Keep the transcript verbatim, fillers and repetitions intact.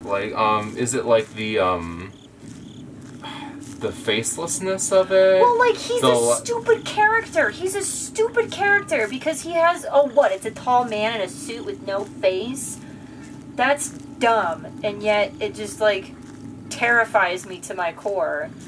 Like, um, is it like the, um, the facelessness of it? Well, like, he's the, a stupid character. He's a stupid character because he has, oh, what? It's a tall man in a suit with no face? That's dumb. And yet, it just, like, terrifies me to my core.